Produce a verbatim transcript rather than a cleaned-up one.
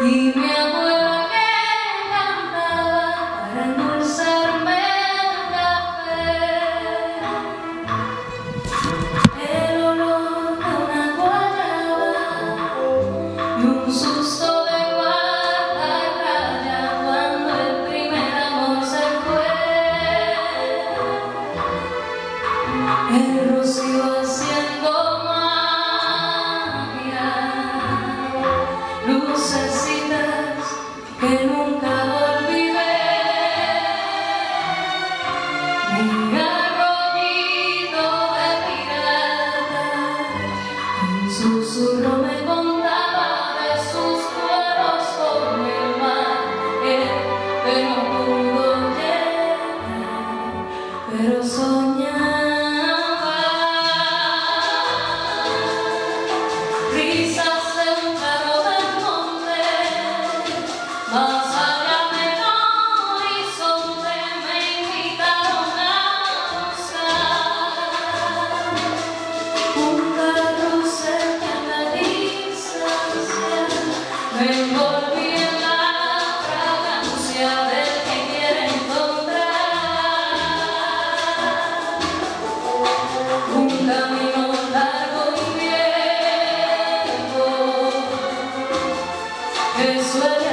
Y mi abuela que cantaba para endulzarme el café, el olor de una guayaba y un susto de guarda y raya cuando el primer amor se fue. El rocío haciendo magia, lucecitas que nunca olvidé. Mi arroyito de pirata, un susurro me contaba de sus vuelos con el mar, él que no pudo llegar, pero soñaba. Risas de un claro del monte, más allá del horizonte me invitaron a buscar un carrusel que en la distancia me envolví en la fragancia del que quiere encontrar un camino largo y viejo que suele